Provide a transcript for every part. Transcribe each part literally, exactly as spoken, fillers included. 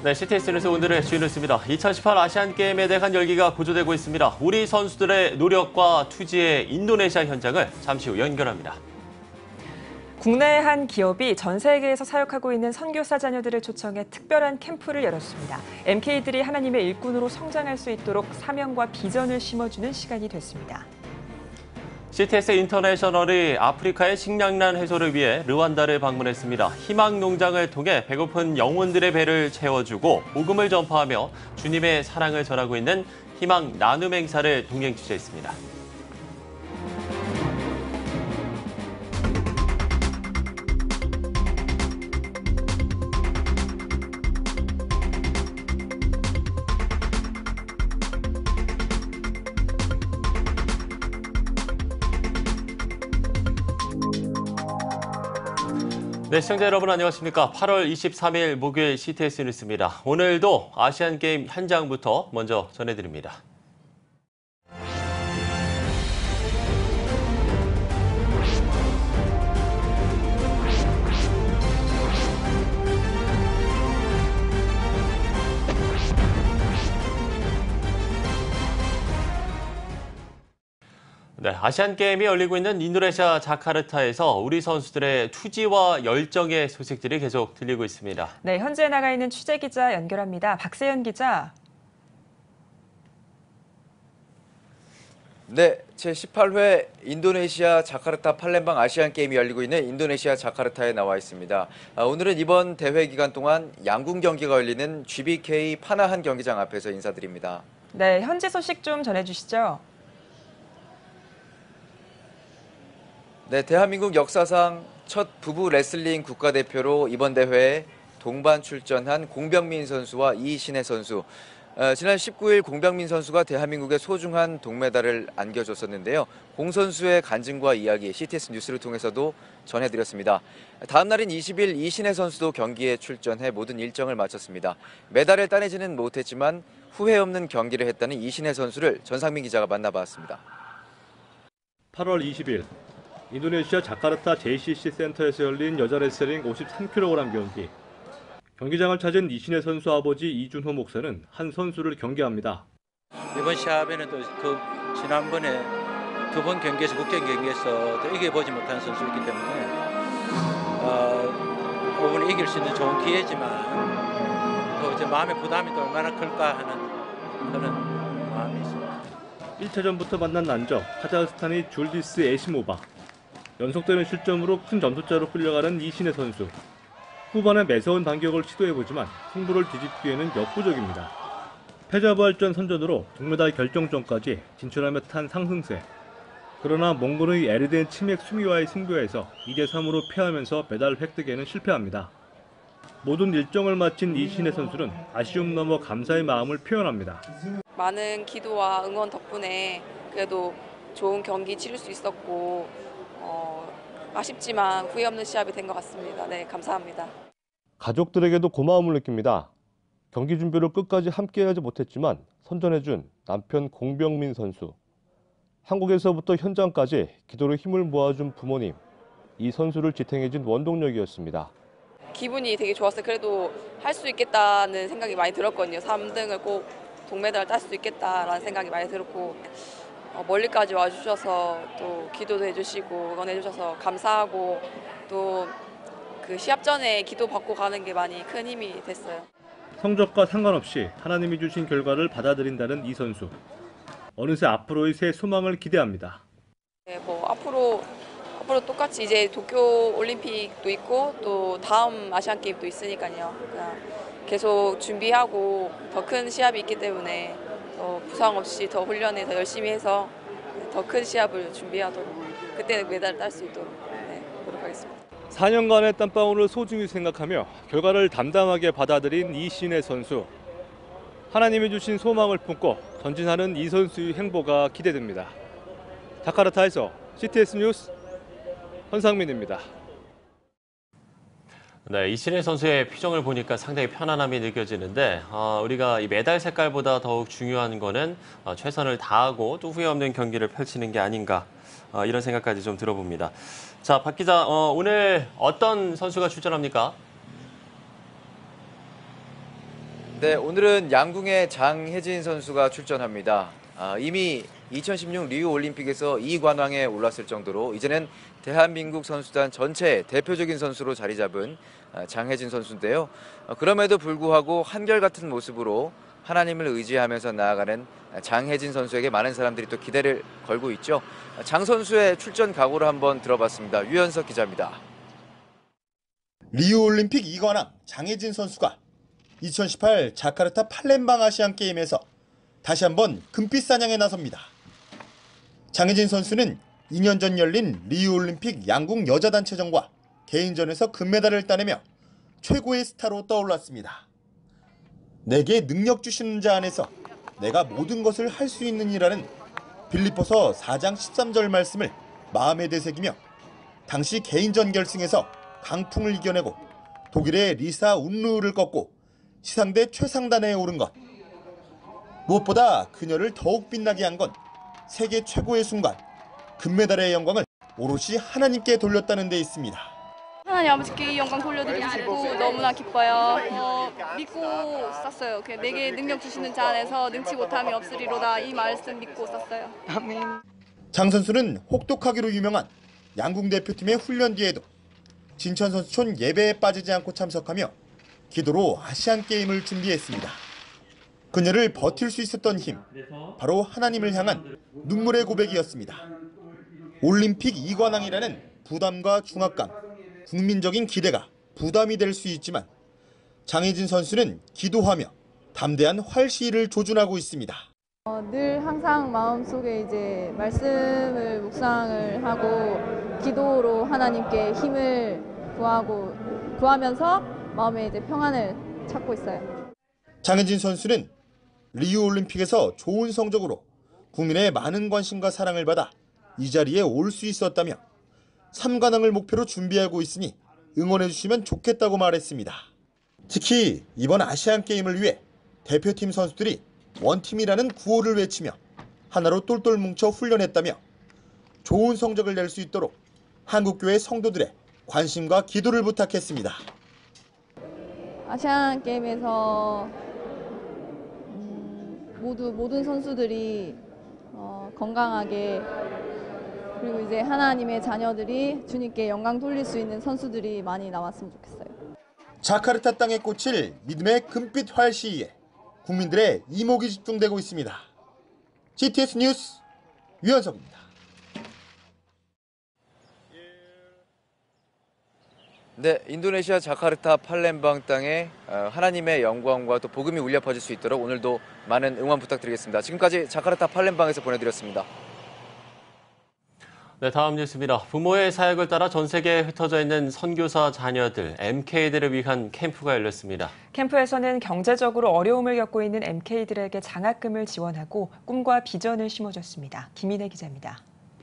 네, 씨티에스 뉴스 오늘의 주요 뉴스입니다. 이천십팔 아시안게임에 대한 열기가 고조되고 있습니다. 우리 선수들의 노력과 투지의 인도네시아 현장을 잠시 후 연결합니다. 국내의 한 기업이 전 세계에서 사역하고 있는 선교사 자녀들을 초청해 특별한 캠프를 열었습니다. 엠케이들이 하나님의 일꾼으로 성장할 수 있도록 사명과 비전을 심어주는 시간이 됐습니다. 씨티에스 인터내셔널이 아프리카의 식량난 해소를 위해 르완다를 방문했습니다. 희망 농장을 통해 배고픈 영혼들의 배를 채워주고 복음을 전파하며 주님의 사랑을 전하고 있는 희망 나눔 행사를 동행 취재했습니다. 네, 시청자 여러분 안녕하십니까. 팔월 이십삼일 목요일 씨티에스 뉴스입니다. 오늘도 아시안게임 현장부터 먼저 전해드립니다. 네, 아시안게임이 열리고 있는 인도네시아 자카르타에서 우리 선수들의 투지와 열정의 소식들이 계속 들리고 있습니다. 네, 현재 나가 있는 취재기자 연결합니다. 박세현 기자. 네, 제십팔 회 인도네시아 자카르타 팔렘방 아시안게임이 열리고 있는 인도네시아 자카르타에 나와 있습니다. 아, 오늘은 이번 대회 기간 동안 양궁 경기가 열리는 지비케이 파나한 경기장 앞에서 인사드립니다. 네, 현지 소식 좀 전해주시죠. 네, 대한민국 역사상 첫 부부 레슬링 국가대표로 이번 대회에 동반 출전한 공병민 선수와 이신혜 선수. 어, 지난 십구일 공병민 선수가 대한민국의 소중한 동메달을 안겨줬었는데요. 공 선수의 간증과 이야기 씨티에스 뉴스를 통해서도 전해드렸습니다. 다음 날인 이십일 이신혜 선수도 경기에 출전해 모든 일정을 마쳤습니다. 메달을 따내지는 못했지만 후회 없는 경기를 했다는 이신혜 선수를 전상민 기자가 만나봤습니다. 팔월 이십일 인도네시아 자카르타 제이씨씨 센터에서 열린 여자 레슬링 오십삼 킬로그램 경기. 경기장을 찾은 이신혜 선수 아버지 이준호 목사는 한 선수를 경계합니다. 이번 시합에는 또 그 지난번에 두 번 경기에서 국제 경기에서 또 이겨보지 못한 선수이기 때문에 어, 이번에 이길 수 있는 좋은 기회지만 또 이제 마음의 부담이 또 얼마나 클까 하는 그런 마음이 있습니다. 일 차전부터 만난 난적 카자흐스탄의 줄디스 에시모바. 연속되는 실점으로 큰 점수차로 끌려가는 이신혜 선수. 후반에 매서운 반격을 시도해보지만 승부를 뒤집기에는 역부족입니다. 패자부활전 선전으로 동메달 결정전까지 진출하며 탄 상승세. 그러나 몽골의 에르덴 치맥 수미와의 승부에서 이 대 삼으로 패하면서 메달 획득에는 실패합니다. 모든 일정을 마친 이신혜 선수는 아쉬움 넘어 감사의 마음을 표현합니다. 많은 기도와 응원 덕분에 그래도 좋은 경기 치를 수 있었고 어, 아쉽지만 후회 없는 시합이 된 것 같습니다. 네, 감사합니다. 가족들에게도 고마움을 느낍니다. 경기 준비를 끝까지 함께하지 못했지만 선전해준 남편 공병민 선수. 한국에서부터 현장까지 기도로 힘을 모아준 부모님. 이 선수를 지탱해준 원동력이었습니다. 기분이 되게 좋았어요. 그래도 할 수 있겠다는 생각이 많이 들었거든요. 삼 등을 꼭 동메달을 딸 수 있겠다라는 생각이 많이 들었고 어, 멀리까지 와주셔서 또 기도도 해주시고 응원해주셔서 감사하고 또 그 시합 전에 기도 받고 가는 게 많이 큰 힘이 됐어요. 성적과 상관없이 하나님이 주신 결과를 받아들인다는 이 선수. 어느새 앞으로의 새 소망을 기대합니다. 네, 뭐 앞으로 앞으로 똑같이 이제 도쿄 올림픽도 있고 또 다음 아시안 게임도 있으니까요. 그냥 계속 준비하고 더 큰 시합이 있기 때문에 더 부상 없이 더 훈련에 더 열심히 해서 더 큰 시합을 준비하도록 그때는 메달을 딸 수 있도록 네, 노력하겠습니다. 사 년간의 땀방울을 소중히 생각하며 결과를 담담하게 받아들인 이신혜 선수. 하나님이 주신 소망을 품고 전진하는 이 선수의 행보가 기대됩니다. 자카르타에서 씨티에스 뉴스 헌상민입니다. 네, 이신혜 선수의 표정을 보니까 상당히 편안함이 느껴지는데 어, 우리가 이 메달 색깔보다 더욱 중요한 거는 어, 최선을 다하고 또 후회 없는 경기를 펼치는 게 아닌가 어, 이런 생각까지 좀 들어봅니다. 자, 박 기자, 어, 오늘 어떤 선수가 출전합니까? 네, 오늘은 양궁의 장혜진 선수가 출전합니다. 아, 이미 이천십육 리우 올림픽에서 이 관왕에 올랐을 정도로 이제는 대한민국 선수단 전체 대표적인 선수로 자리 잡은 장혜진 선수인데요. 그럼에도 불구하고 한결같은 모습으로 하나님을 의지하면서 나아가는 장혜진 선수에게 많은 사람들이 또 기대를 걸고 있죠. 장 선수의 출전 각오를 한번 들어봤습니다. 유현석 기자입니다. 리우올림픽 이 관왕 장혜진 선수가 이천십팔 자카르타 팔렘방 아시안게임에서 다시 한번 금빛 사냥에 나섭니다. 장혜진 선수는 이 년 전 열린 리우올림픽 양궁 여자단체전과 개인전에서 금메달을 따내며 최고의 스타로 떠올랐습니다. 내게 능력 주시는 자 안에서 내가 모든 것을 할 수 있느니라는 빌립보서 사 장 십삼 절 말씀을 마음에 되새기며 당시 개인전 결승에서 강풍을 이겨내고 독일의 리사 운루를 꺾고 시상대 최상단에 오른 것. 무엇보다 그녀를 더욱 빛나게 한 건 세계 최고의 순간, 금메달의 영광을 오롯이 하나님께 돌렸다는 데 있습니다. 하나님 아버지께 이 영광 돌려드리고 너무나 기뻐요. 어, 믿고 쌌어요. 내게 능력 주시는 자 안에서 능치 못함이 없으리로다. 이 말씀 믿고 쌌어요. 아멘. 장 선수는 혹독하기로 유명한 양궁 대표팀의 훈련 뒤에도 진천 선수촌 예배에 빠지지 않고 참석하며 기도로 아시안 게임을 준비했습니다. 그녀를 버틸 수 있었던 힘, 바로 하나님을 향한 눈물의 고백이었습니다. 올림픽 이 관왕이라는 부담과 중압감, 국민적인 기대가 부담이 될 수 있지만 장혜진 선수는 기도하며 담대한 활시위를 조준하고 있습니다. 어, 늘 항상 마음속에 이제 말씀을 묵상을 하고 기도로 하나님께 힘을 구하고 구하면서 마음에 이제 평안을 찾고 있어요. 장혜진 선수는 리우 올림픽에서 좋은 성적으로 국민의 많은 관심과 사랑을 받아 이 자리에 올 수 있었다며 삼 관왕을 목표로 준비하고 있으니 응원해 주시면 좋겠다고 말했습니다. 특히 이번 아시안 게임을 위해 대표팀 선수들이 원팀이라는 구호를 외치며 하나로 똘똘 뭉쳐 훈련했다며 좋은 성적을 낼 수 있도록 한국교회 성도들의 관심과 기도를 부탁했습니다. 아시안 게임에서 음, 모두 모든 선수들이 어, 건강하게 그리고 이제 하나님의 자녀들이 주님께 영광 돌릴 수 있는 선수들이 많이 나왔으면 좋겠어요. 자카르타 땅에 꽂힐 믿음의 금빛 활시위에 국민들의 이목이 집중되고 있습니다. 지티에스 뉴스 유현석입니다. 네, 인도네시아 자카르타 팔렘방 땅에 하나님의 영광과 또 복음이 울려 퍼질 수 있도록 오늘도 많은 응원 부탁드리겠습니다. 지금까지 자카르타 팔렘방에서 보내드렸습니다. 네, 다음 뉴스입니다. 부모의 사역을 따라 전 세계에 흩어져 있는 선교사 자녀들, 엠케이들을 위한 캠프가 열렸습니다. 캠프에서는 경제적으로 어려움을 겪고 있는 엠케이들에게 장학금을 지원하고 꿈과 비전을 심어줬습니다. 김인혜 기자입니다.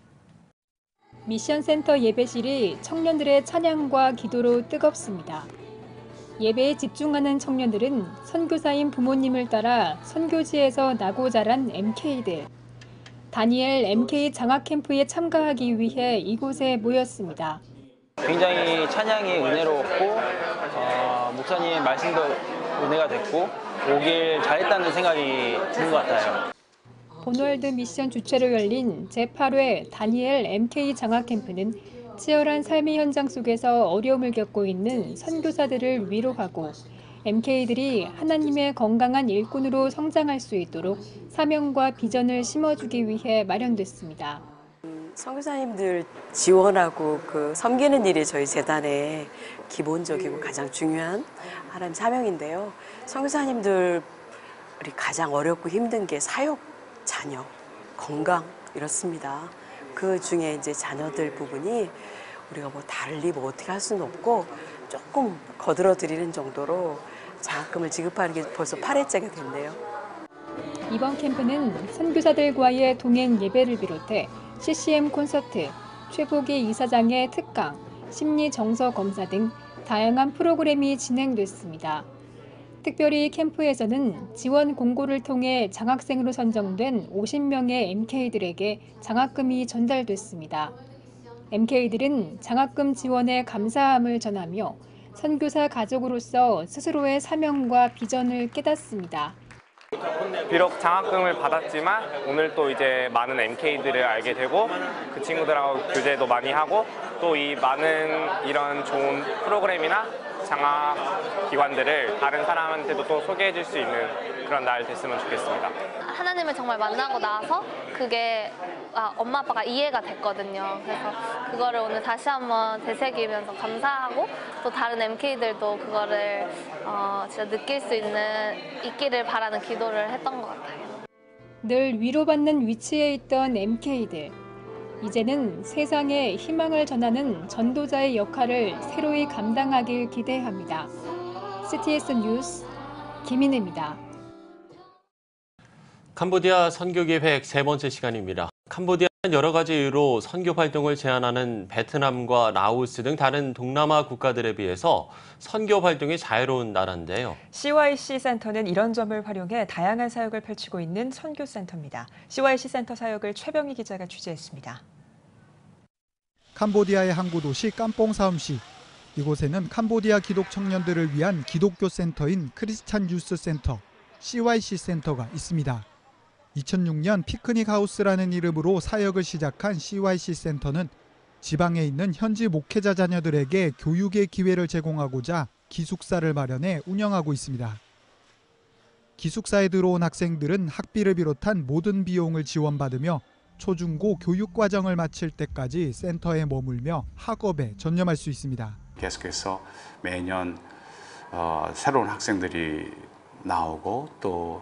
미션센터 예배실이 청년들의 찬양과 기도로 뜨겁습니다. 예배에 집중하는 청년들은 선교사인 부모님을 따라 선교지에서 나고 자란 엠케이들. 다니엘 엠케이 장학 캠프에 참가하기 위해 이곳에 모였습니다. 굉장히 찬양이 은혜로웠고 어, 목사님의 말씀도 은혜가 됐고 오길 잘했다는 생각이 드는 것 같아요. 본월드 미션 주최로 열린 제팔 회 다니엘 엠케이 장학 캠프는 치열한 삶의 현장 속에서 어려움을 겪고 있는 선교사들을 위로하고 엠케이들이 하나님의 건강한 일꾼으로 성장할 수 있도록 사명과 비전을 심어주기 위해 마련됐습니다. 선교사님들 지원하고 그 섬기는 일이 저희 재단의 기본적이고 가장 중요한 하나님 사명인데요. 선교사님들이 가장 어렵고 힘든 게 사역, 자녀, 건강 이렇습니다. 그 중에 이제 자녀들 부분이 우리가 뭐 달리 뭐 어떻게 할 수는 없고 조금 거들어 드리는 정도로 장학금을 지급하는 게 벌써 팔 회째가 됐네요. 이번 캠프는 선교사들과의 동행 예배를 비롯해 씨씨엠 콘서트, 최복희 이사장의 특강, 심리 정서 검사 등 다양한 프로그램이 진행됐습니다. 특별히 캠프에서는 지원 공고를 통해 장학생으로 선정된 오십 명의 엠케이들에게 장학금이 전달됐습니다. 엠케이들은 장학금 지원에 감사함을 전하며 선교사 가족으로서 스스로의 사명과 비전을 깨닫습니다. 비록 장학금을 받았지만 오늘 또 이제 많은 엠케이들을 알게 되고 그 친구들하고 교제도 많이 하고 또 이 많은 이런 좋은 프로그램이나 장학 기관들을 다른 사람한테도 또 소개해 줄 수 있는 그런 날 됐으면 좋겠습니다. 하나님을 정말 만나고 나서 그게 아, 엄마 아빠가 이해가 됐거든요. 그래서 그거를 오늘 다시 한번 되새기면서 감사하고 또 다른 엠케이들도 그거를 어, 진짜 느낄 수 있는 있기를 바라는 기도를 했던 것 같아요. 늘 위로받는 위치에 있던 엠케이들. 이제는 세상에 희망을 전하는 전도자의 역할을 새로이 감당하길 기대합니다. 씨티에스 뉴스 김인혜입니다. 캄보디아 선교기획 세 번째 시간입니다. 캄보디아는 여러 가지 이유로 선교 활동을 제한하는 베트남과 라오스 등 다른 동남아 국가들에 비해서 선교 활동이 자유로운 나라인데요. 씨와이씨 센터는 이런 점을 활용해 다양한 사역을 펼치고 있는 선교센터입니다. 씨와이씨 센터 사역을 최병희 기자가 취재했습니다. 캄보디아의 항구 도시 깜뽕사움시. 이곳에는 캄보디아 기독 청년들을 위한 기독교 센터인 크리스찬 유스 센터, 씨와이씨 센터가 있습니다. 이천육 년 피크닉 하우스라는 이름으로 사역을 시작한 씨와이씨 센터는 지방에 있는 현지 목회자 자녀들에게 교육의 기회를 제공하고자 기숙사를 마련해 운영하고 있습니다. 기숙사에 들어온 학생들은 학비를 비롯한 모든 비용을 지원받으며 초중고 교육 과정을 마칠 때까지 센터에 머물며 학업에 전념할 수 있습니다. 계속해서 매년 어, 새로운 학생들이 나오고 또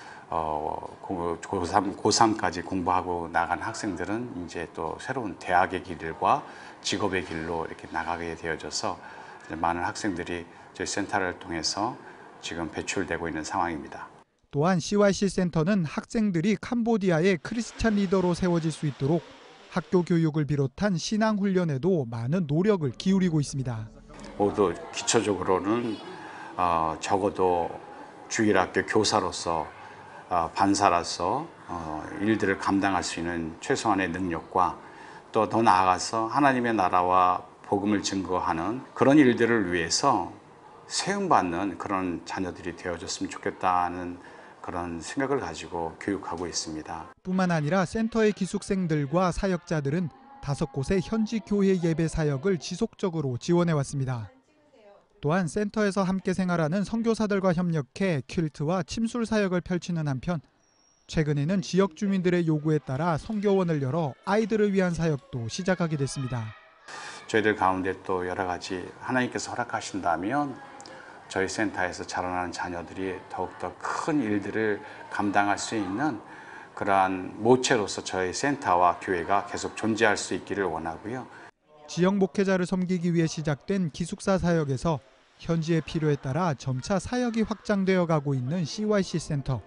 어, 고삼, 고삼까지 공부하고 나간 학생들은 이제 또 새로운 대학의 길과 직업의 길로 이렇게 나가게 되어져서 이제 많은 학생들이 저희 센터를 통해서 지금 배출되고 있는 상황입니다. 또한 씨와이씨 센터는 학생들이 캄보디아의 크리스찬 리더로 세워질 수 있도록 학교 교육을 비롯한 신앙 훈련에도 많은 노력을 기울이고 있습니다. 모두 기초적으로는 어, 적어도 주일학교 교사로서 어, 반사로서 어, 일들을 감당할 수 있는 최소한의 능력과 또 더 나아가서 하나님의 나라와 복음을 증거하는 그런 일들을 위해서 세움받는 그런 자녀들이 되어줬으면 좋겠다는 그런 생각을 가지고 교육하고 있습니다. 뿐만 아니라 센터의 기숙생들과 사역자들은 다섯 곳의 현지 교회 예배 사역을 지속적으로 지원해왔습니다. 또한 센터에서 함께 생활하는 선교사들과 협력해 퀼트와 침술 사역을 펼치는 한편 최근에는 지역 주민들의 요구에 따라 선교원을 열어 아이들을 위한 사역도 시작하게 됐습니다. 저희들 가운데 또 여러 가지 하나님께서 허락하신다면 저희 센터에서 자라나는 자녀들이 더욱더 큰 일들을 감당할 수 있는 그러한 모체로서 저희 센터와 교회가 계속 존재할 수 있기를 원하고요. 지역 목회자를 섬기기 위해 시작된 기숙사 사역에서 현지의 필요에 따라 점차 사역이 확장되어 가고 있는 씨와이씨 센터.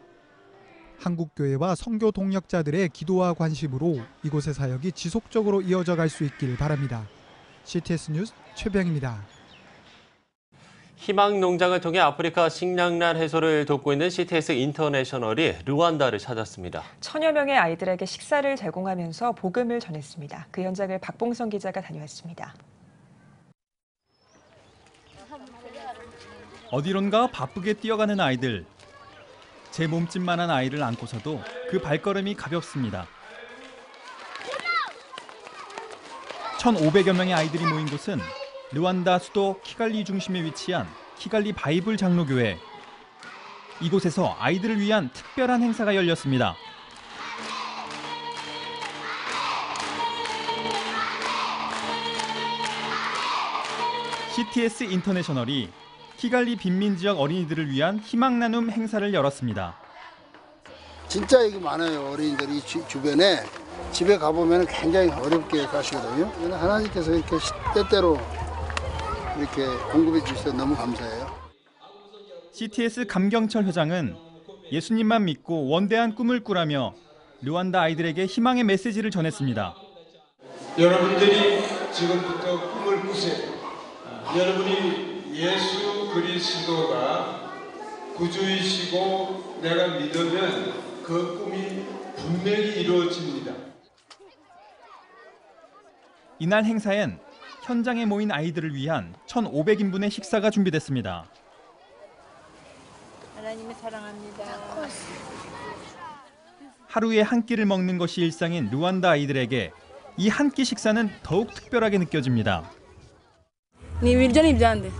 한국교회와 선교 동역자들의 기도와 관심으로 이곳의 사역이 지속적으로 이어져 갈 수 있길 바랍니다. 씨티에스 뉴스 최병입니다. 희망 농장을 통해 아프리카 식량난 해소를 돕고 있는 씨티에스 인터내셔널이 르완다를 찾았습니다. 천여 명의 아이들에게 식사를 제공하면서 복음을 전했습니다. 그 현장을 박봉성 기자가 다녀왔습니다. 어디론가 바쁘게 뛰어가는 아이들. 제 몸집만한 아이를 안고서도 그 발걸음이 가볍습니다. 천오백여 명의 아이들이 모인 곳은 르완다 수도 키갈리 중심에 위치한 키갈리 바이블 장로교회. 이곳에서 아이들을 위한 특별한 행사가 열렸습니다. 씨티에스 인터내셔널이 키갈리 빈민 지역 어린이들을 위한 희망 나눔 행사를 열었습니다. 진짜 얘기 많아요. 어린이들이 주, 주변에 집에 가보면 굉장히 어렵게 사시거든요. 하나님께서 이렇게 때때로 이렇게 공급해 주셔서 너무 감사해요. 씨티에스 감경철 회장은 예수님만 믿고 원대한 꿈을 꾸라며 르완다 아이들에게 희망의 메시지를 전했습니다. 여러분들이 지금부터 꿈을 꾸세요. 여러분이 예수 그리스도가 구주이시고 내가 믿으면 그 꿈이 분명히 이루어집니다. 이날 행사엔 현장에 모인 아이들을 위한 천오백 인분의 식사가 준비됐습니다. 하나님을 사랑합니다. 하루에 한 끼를 먹는 것이 일상인 르완다 아이들에게 이 한 끼 식사는 더욱 특별하게 느껴집니다. 니 윌전이 입자한데.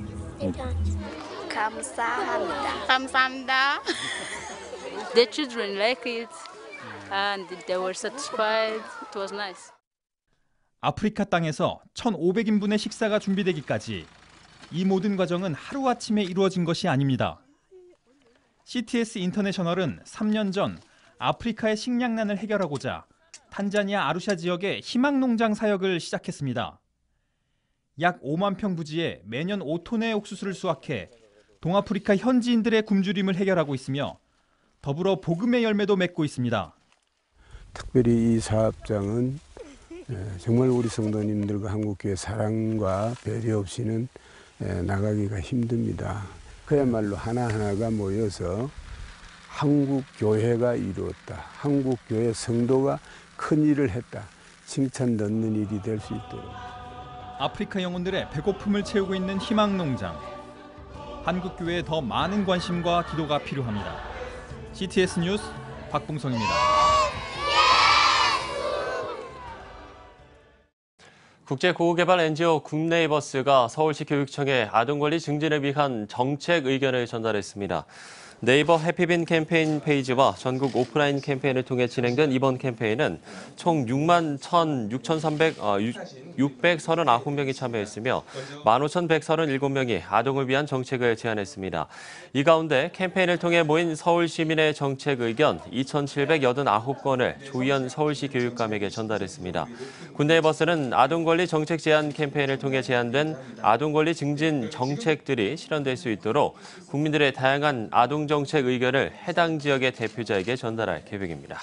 감사합니다. 감사합니다. The children like it and they were satisfied. It was nice. 아프리카 땅에서 천오백 인분의 식사가 준비되기까지 이 모든 과정은 하루아침에 이루어진 것이 아닙니다. 씨티에스 인터내셔널은 삼 년 전 아프리카의 식량난을 해결하고자 탄자니아 아루샤 지역의 희망농장 사역을 시작했습니다. 약 오만 평 부지에 매년 오 톤의 옥수수를 수확해 동아프리카 현지인들의 굶주림을 해결하고 있으며 더불어 복음의 열매도 맺고 있습니다. 특별히 이 사업장은 정말 우리 성도님들과 한국교회 사랑과 배려 없이는 나가기가 힘듭니다. 그야말로 하나하나가 모여서 한국교회가 이루었다. 한국교회 성도가 큰 일을 했다. 칭찬 넣는 일이 될 수 있도록. 아프리카 영혼들의 배고픔을 채우고 있는 희망농장. 한국교회에 더 많은 관심과 기도가 필요합니다. 씨티에스 뉴스 박봉성입니다. 국제고우개발 엔지오 굿네이버스가 서울시 교육청에 아동권리 증진을 위한 정책 의견을 전달했습니다. 네이버 해피빈 캠페인 페이지와 전국 오프라인 캠페인을 통해 진행된 이번 캠페인은 총 육만 육백삼십구 명이 참여했으며 만 오천백삼십칠 명이 아동을 위한 정책을 제안했습니다. 이 가운데 캠페인을 통해 모인 서울 시민의 정책 의견 이천칠백팔십구 건을 조희연 서울시 교육감에게 전달했습니다. 굿네이버스는 아동권리 정책 제안 캠페인을 통해 제안된 아동권리 증진 정책들이 실현될 수 있도록 국민들의 다양한 아동 정책 의견을 해당 지역의 대표자에게 전달할 계획입니다.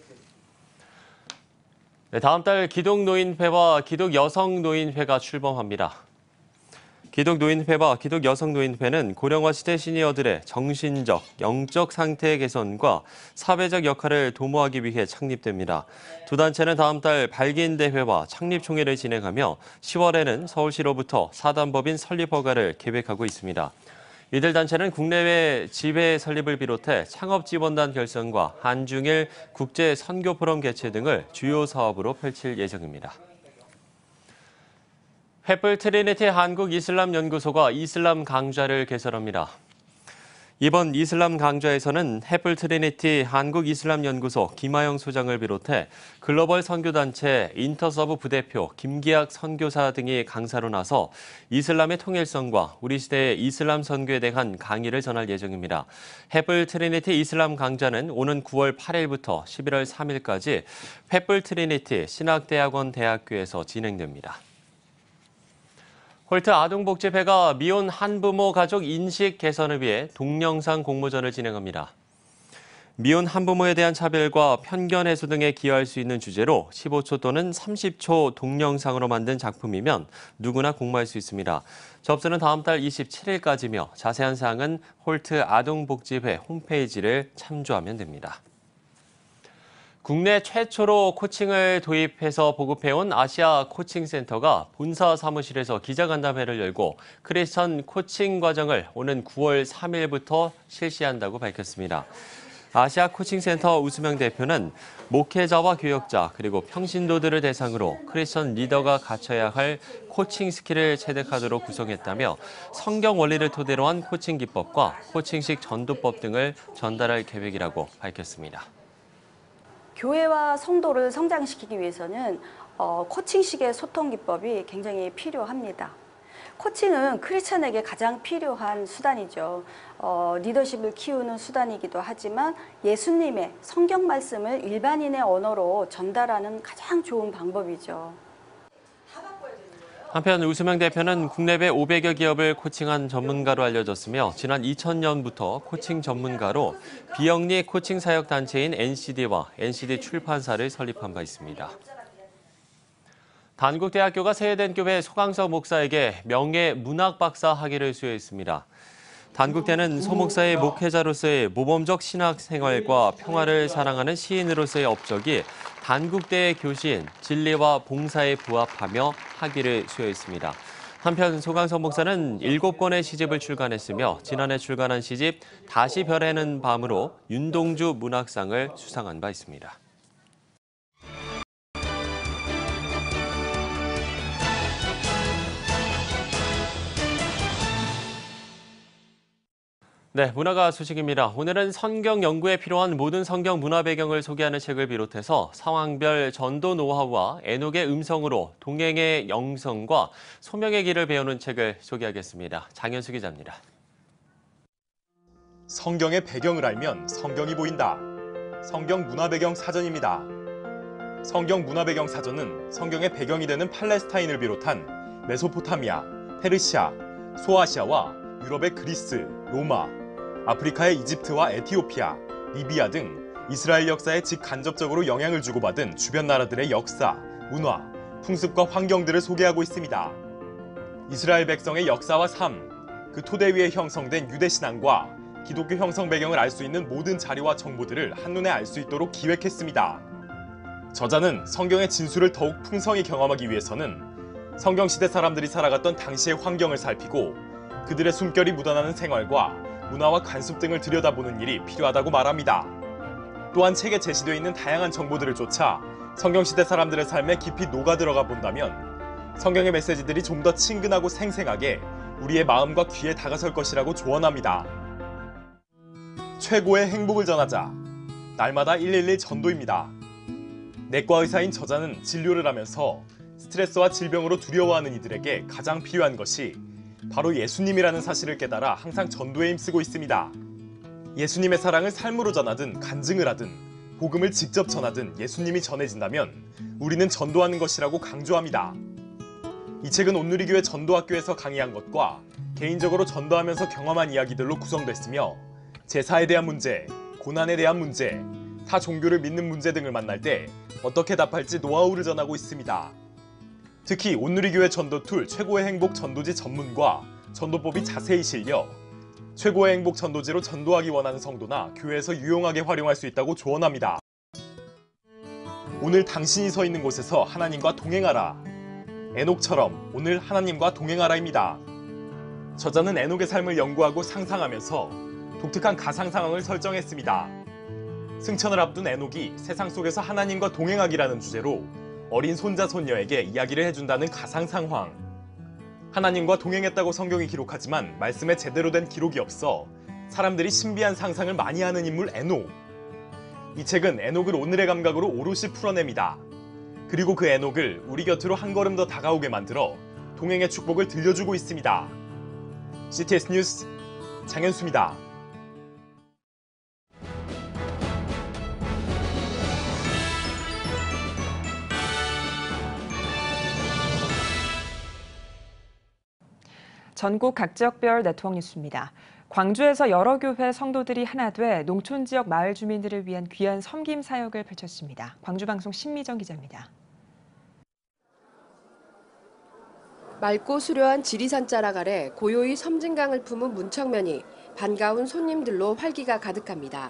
네, 다음 달 기독노인회와 기독여성노인회가 출범합니다. 기독노인회와 기독여성노인회는 고령화 시대 시니어들의 정신적, 영적 상태 개선과 사회적 역할을 도모하기 위해 창립됩니다. 두 단체는 다음 달 발기인대회와 창립총회를 진행하며 시월에는 서울시로부터 사단법인 설립 허가를 계획하고 있습니다. 이들 단체는 국내외 지회 설립을 비롯해 창업지원단 결성과 한중일 국제선교포럼 개최 등을 주요 사업으로 펼칠 예정입니다. 횃불 트리니티 한국이슬람연구소가 이슬람 강좌를 개설합니다. 이번 이슬람 강좌에서는 횃불 트리니티 한국이슬람연구소 김하영 소장을 비롯해 글로벌 선교단체 인터서브 부대표 김기학 선교사 등이 강사로 나서 이슬람의 통일성과 우리 시대의 이슬람 선교에 대한 강의를 전할 예정입니다. 횃불 트리니티 이슬람 강좌는 오는 구월 팔일부터 십일월 삼일까지 횃불 트리니티 신학대학원 대학교에서 진행됩니다. 홀트 아동복지회가 미혼 한부모 가족 인식 개선을 위해 동영상 공모전을 진행합니다. 미혼 한부모에 대한 차별과 편견 해소 등에 기여할 수 있는 주제로 십오 초 또는 삼십 초 동영상으로 만든 작품이면 누구나 공모할 수 있습니다. 접수는 다음 달 이십칠일까지며 자세한 사항은 홀트 아동복지회 홈페이지를 참조하면 됩니다. 국내 최초로 코칭을 도입해서 보급해온 아시아 코칭센터가 본사 사무실에서 기자간담회를 열고 크리스천 코칭 과정을 오는 구월 삼일부터 실시한다고 밝혔습니다. 아시아 코칭센터 우수명 대표는 목회자와 교역자 그리고 평신도들을 대상으로 크리스천 리더가 갖춰야 할 코칭 스킬을 체득하도록 구성했다며 성경 원리를 토대로 한 코칭 기법과 코칭식 전도법 등을 전달할 계획이라고 밝혔습니다. 교회와 성도를 성장시키기 위해서는 어, 코칭식의 소통 기법이 굉장히 필요합니다. 코칭은 크리스천에게 가장 필요한 수단이죠. 어, 리더십을 키우는 수단이기도 하지만 예수님의 성경 말씀을 일반인의 언어로 전달하는 가장 좋은 방법이죠. 한편 우수명 대표는 국내외 오백여 기업을 코칭한 전문가로 알려졌으며 지난 이천 년부터 코칭 전문가로 비영리 코칭 사역 단체인 엔씨디와 엔씨디 출판사를 설립한 바 있습니다. 단국대학교가 세해된 교회 소강석 목사에게 명예 문학 박사 학위를 수여했습니다. 단국대는 소 목사의 목회자로서의 모범적 신학 생활과 평화를 사랑하는 시인으로서의 업적이 단국대의 교시인 진리와 봉사에 부합하며 학위를 수여했습니다. 한편 소강석 목사는 일곱 권의 시집을 출간했으며 지난해 출간한 시집 다시 별에는 밤으로 윤동주 문학상을 수상한 바 있습니다. 네, 문화가 소식입니다. 오늘은 성경 연구에 필요한 모든 성경 문화 배경을 소개하는 책을 비롯해서 상황별 전도 노하우와 에녹의 음성으로 동행의 영성과 소명의 길을 배우는 책을 소개하겠습니다. 장현수 기자입니다. 성경의 배경을 알면 성경이 보인다. 성경 문화 배경 사전입니다. 성경 문화 배경 사전은 성경의 배경이 되는 팔레스타인을 비롯한 메소포타미아, 페르시아, 소아시아와 유럽의 그리스, 로마, 아프리카의 이집트와 에티오피아, 리비아 등 이스라엘 역사에 직간접적으로 영향을 주고받은 주변 나라들의 역사, 문화, 풍습과 환경들을 소개하고 있습니다. 이스라엘 백성의 역사와 삶, 그 토대 위에 형성된 유대 신앙과 기독교 형성 배경을 알 수 있는 모든 자료와 정보들을 한눈에 알 수 있도록 기획했습니다. 저자는 성경의 진수를 더욱 풍성히 경험하기 위해서는 성경시대 사람들이 살아갔던 당시의 환경을 살피고 그들의 숨결이 묻어나는 생활과 문화와 관습 등을 들여다보는 일이 필요하다고 말합니다. 또한 책에 제시되어 있는 다양한 정보들을 쫓아 성경시대 사람들의 삶에 깊이 녹아들어가 본다면 성경의 메시지들이 좀 더 친근하고 생생하게 우리의 마음과 귀에 다가설 것이라고 조언합니다. 최고의 행복을 전하자. 날마다 일일일 전도입니다. 내과 의사인 저자는 진료를 하면서 스트레스와 질병으로 두려워하는 이들에게 가장 필요한 것이 바로 예수님이라는 사실을 깨달아 항상 전도에 힘쓰고 있습니다. 예수님의 사랑을 삶으로 전하든 간증을 하든 복음을 직접 전하든 예수님이 전해진다면 우리는 전도하는 것이라고 강조합니다. 이 책은 온누리교회 전도학교에서 강의한 것과 개인적으로 전도하면서 경험한 이야기들로 구성됐으며 제사에 대한 문제, 고난에 대한 문제, 타 종교를 믿는 문제 등을 만날 때 어떻게 답할지 노하우를 전하고 있습니다. 특히 온누리교회 전도 툴 최고의 행복 전도지 전문과 전도법이 자세히 실려 최고의 행복 전도지로 전도하기 원하는 성도나 교회에서 유용하게 활용할 수 있다고 조언합니다. 오늘 당신이 서 있는 곳에서 하나님과 동행하라. 에녹처럼 오늘 하나님과 동행하라입니다. 저자는 에녹의 삶을 연구하고 상상하면서 독특한 가상 상황을 설정했습니다. 승천을 앞둔 에녹이 세상 속에서 하나님과 동행하기라는 주제로 어린 손자 손녀에게 이야기를 해준다는 가상 상황. 하나님과 동행했다고 성경이 기록하지만 말씀에 제대로 된 기록이 없어 사람들이 신비한 상상을 많이 하는 인물 에녹. 이 책은 에녹을 오늘의 감각으로 오롯이 풀어냅니다. 그리고 그 에녹을 우리 곁으로 한 걸음 더 다가오게 만들어 동행의 축복을 들려주고 있습니다. 씨티에스 뉴스 장현수입니다. 전국 각 지역별 네트워크 뉴스입니다. 광주에서 여러 교회 성도들이 하나 돼 농촌 지역 마을 주민들을 위한 귀한 섬김 사역을 펼쳤습니다. 광주방송 신미정 기자입니다. 맑고 수려한 지리산 자락 아래 고요히 섬진강을 품은 문청면이 반가운 손님들로 활기가 가득합니다.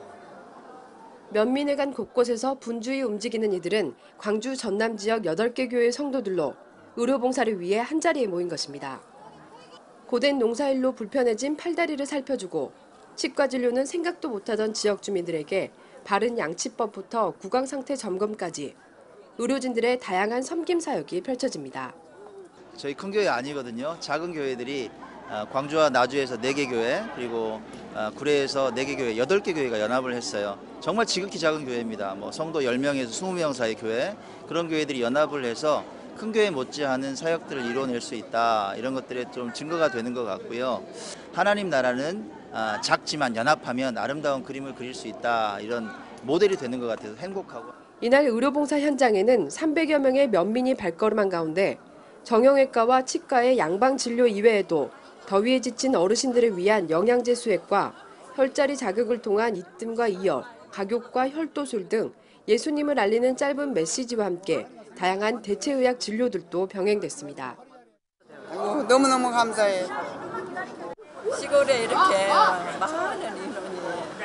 면민회관 곳곳에서 분주히 움직이는 이들은 광주 전남 지역 여덟 개 교회 성도들로 의료봉사를 위해 한자리에 모인 것입니다. 고된 농사일로 불편해진 팔다리를 살펴주고 치과 진료는 생각도 못하던 지역 주민들에게 바른 양치법부터 구강 상태 점검까지 의료진들의 다양한 섬김 사역이 펼쳐집니다. 저희 큰 교회 아니거든요. 작은 교회들이 광주와 나주에서 네 개 교회 그리고 구례에서 네 개 교회, 여덟 개 교회가 연합을 했어요. 정말 지극히 작은 교회입니다. 뭐 성도 열 명에서 이십 명 사이 교회 그런 교회들이 연합을 해서 큰 교회 못지않은 사역들을 이뤄낼 수 있다. 이런 것들에 좀 증거가 되는 것 같고요. 하나님 나라는 작지만 연합하면 아름다운 그림을 그릴 수 있다. 이런 모델이 되는 것 같아서 행복하고. 이날 의료봉사 현장에는 삼백여 명의 면민이 발걸음한 가운데 정형외과와 치과의 양방진료 이외에도 더위에 지친 어르신들을 위한 영양제 수액과 혈자리 자극을 통한 이뜸과 이열, 가교과 혈도술 등 예수님을 알리는 짧은 메시지와 함께 다양한 대체의학 진료들도 병행됐습니다. 아이고, 너무너무 감사해. 시골에 이렇게 많은 인원이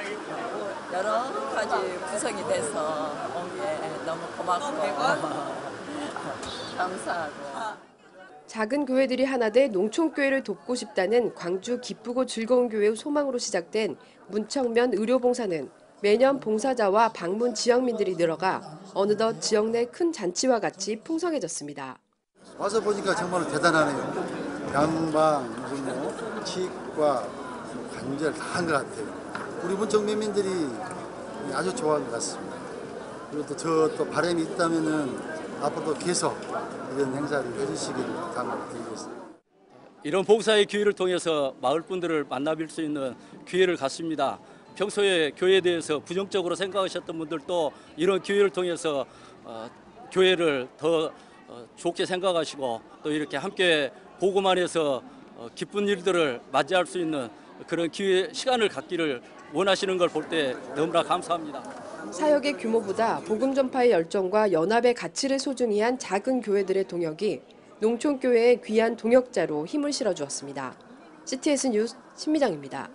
여러 가지 구성이 돼서 온 게 너무 고맙고 감사하고. 작은 교회들이 하나 돼 농촌교회를 돕고 싶다는 광주 기쁘고 즐거운 교회의 소망으로 시작된 문청면 의료봉사는 매년 봉사자와 방문 지역민들이 늘어가 어느덧 지역 내 큰 잔치와 같이 풍성해졌습니다. 와서 보니까 정말 대단하네요. 양방, 무슨 뭐 치과, 관절 다 한 것 같아요. 우리 문청면민들이 아주 좋아하는 것 같습니다. 그리고 또 저 또 바람이 있다면은 앞으로도 계속 이런 행사를 해주시기를 당부를 드리겠습니다. 이런 봉사의 기회를 통해서 마을 분들을 만나뵐 수 있는 기회를 갖습니다. 평소에 교회에 대해서 부정적으로 생각하셨던 분들도 이런 기회를 통해서 어, 교회를 더 어, 좋게 생각하시고 또 이렇게 함께 보고만 해서 어, 기쁜 일들을 맞이할 수 있는 그런 기회, 시간을 갖기를 원하시는 걸 볼 때 너무나 감사합니다. 사역의 규모보다 복음 전파의 열정과 연합의 가치를 소중히 한 작은 교회들의 동역이 농촌교회의 귀한 동역자로 힘을 실어주었습니다. 씨티에스 뉴스 신미정입니다.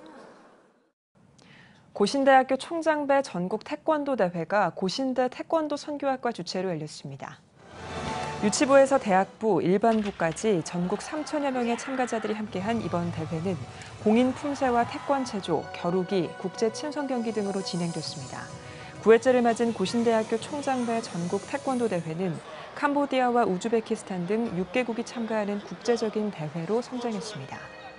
고신대학교 총장배 전국 태권도 대회가 고신대 태권도 선교학과 주최로 열렸습니다. 유치부에서 대학부, 일반부까지 전국 삼천여 명의 참가자들이 함께한 이번 대회는 공인 품새와 태권 체조, 겨루기, 국제 친선 경기 등으로 진행됐습니다. 구 회째를 맞은 고신대학교 총장배 전국 태권도 대회는 캄보디아와 우즈베키스탄 등 육 개국이 참가하는 국제적인 대회로 성장했습니다.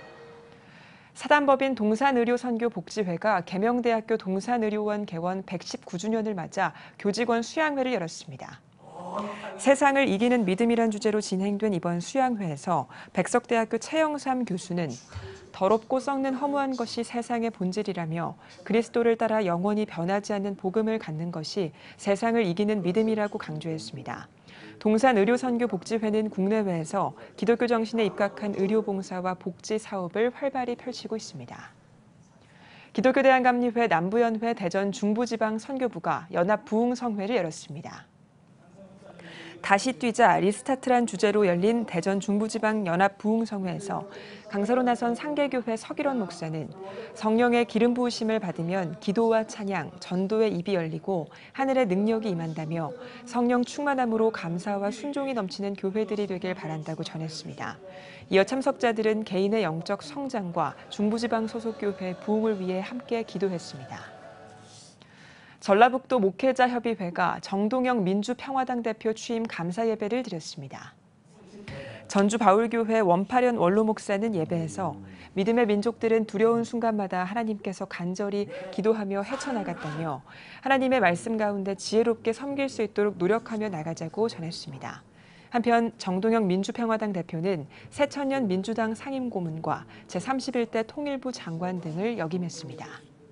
사단법인 동산의료선교복지회가 계명대학교 동산의료원 개원 백십구 주년을 맞아 교직원 수양회를 열었습니다. 세상을 이기는 믿음이란 주제로 진행된 이번 수양회에서 백석대학교 최영삼 교수는 더럽고 썩는 허무한 것이 세상의 본질이라며 그리스도를 따라 영원히 변하지 않는 복음을 갖는 것이 세상을 이기는 믿음이라고 강조했습니다. 동산의료선교복지회는 국내외에서 기독교 정신에 입각한 의료봉사와 복지 사업을 활발히 펼치고 있습니다. 기독교대한감리회 남부연회 대전 중부지방 선교부가 연합부흥성회를 열었습니다. 다시 뛰자 리스타트란 주제로 열린 대전 중부지방 연합부흥성회에서 강사로 나선 상계교회 서기론 목사는 성령의 기름 부으심을 받으면 기도와 찬양, 전도의 입이 열리고 하늘의 능력이 임한다며 성령 충만함으로 감사와 순종이 넘치는 교회들이 되길 바란다고 전했습니다. 이어 참석자들은 개인의 영적 성장과 중부지방 소속교회 부흥을 위해 함께 기도했습니다. 전라북도 목회자협의회가 정동영 민주평화당 대표 취임 감사 예배를 드렸습니다. 전주 바울교회 원파련 원로 목사는 예배에서 믿음의 민족들은 두려운 순간마다 하나님께서 간절히 기도하며 헤쳐나갔다며 하나님의 말씀 가운데 지혜롭게 섬길 수 있도록 노력하며 나가자고 전했습니다. 한편 정동영 민주평화당 대표는 새천년 민주당 상임고문과 제삼십일 대 통일부 장관 등을 역임했습니다.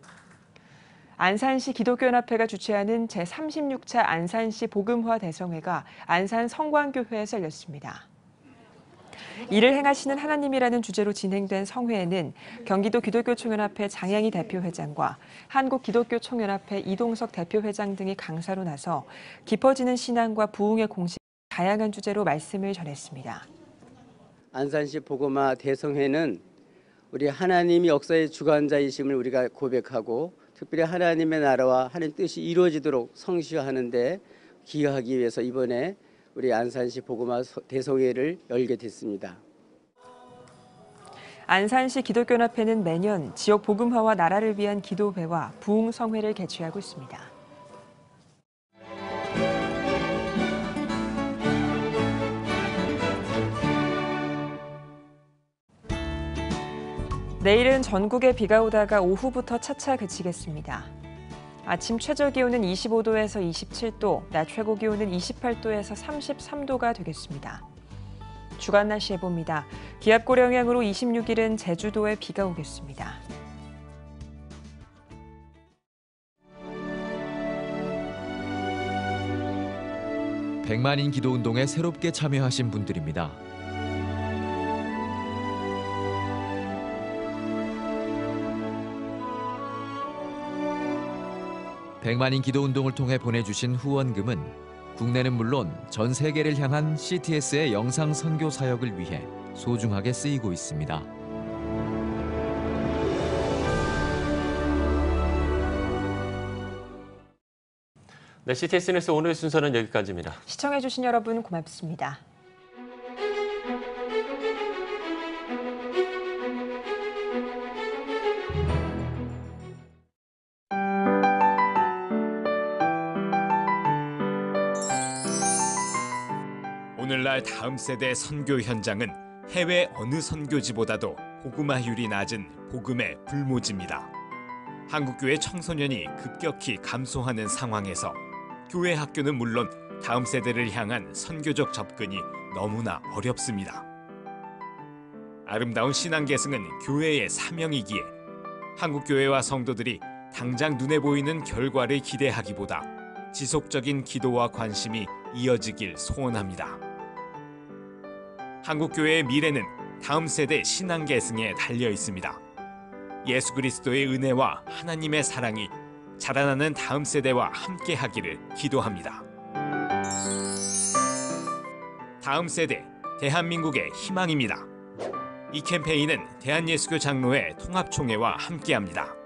안산시 기독교연합회가 주최하는 제삼십육 차 안산시 복음화 대성회가 안산 성광교회에서 열렸습니다. 이를 행하시는 하나님이라는 주제로 진행된 성회에는 경기도 기독교총연합회 장양희 대표회장과 한국기독교총연합회 이동석 대표회장 등이 강사로 나서 깊어지는 신앙과 부흥의 공식 다양한 주제로 말씀을 전했습니다. 안산시 복음화 대성회는 우리 하나님이 역사의 주관자이심을 우리가 고백하고 특별히 하나님의 나라와 하나님의 뜻이 이루어지도록 성취하는 데 기여하기 위해서 이번에 우리 안산시 복음화 대성회를 열게 됐습니다. 안산시 기독교연합회는 매년 지역 복음화와 나라를 위한 기도회와 부흥성회를 개최하고 있습니다. 내일은 전국에 비가 오다가 오후부터 차차 그치겠습니다. 아침 최저 기온은 이십오 도에서 이십칠 도, 낮 최고 기온은 이십팔 도에서 삼십삼 도가 되겠습니다. 주간 날씨 예보입니다. 기압골 영향으로 이십육 일은 제주도에 비가 오겠습니다. 백만인 기도운동에 새롭게 참여하신 분들입니다. 백만인 기도운동을 통해 보내주신 후원금은 국내는 물론 전 세계를 향한 씨티에스의 영상 선교 사역을 위해 소중하게 쓰이고 있습니다. 네, 씨티에스 뉴스 오늘 순서는 여기까지입니다. 시청해주신 여러분 고맙습니다. 오늘날 다음 세대 선교 현장은 해외 어느 선교지보다도 복음화율이 낮은 복음의 불모지입니다. 한국교회 청소년이 급격히 감소하는 상황에서 교회 학교는 물론 다음 세대를 향한 선교적 접근이 너무나 어렵습니다. 아름다운 신앙 계승은 교회의 사명이기에 한국교회와 성도들이 당장 눈에 보이는 결과를 기대하기보다 지속적인 기도와 관심이 이어지길 소원합니다. 한국교회의 미래는 다음 세대 신앙 계승에 달려 있습니다. 예수 그리스도의 은혜와 하나님의 사랑이 자라나는 다음 세대와 함께하기를 기도합니다. 다음 세대, 대한민국의 희망입니다. 이 캠페인은 대한예수교 장로회 통합총회와 함께합니다.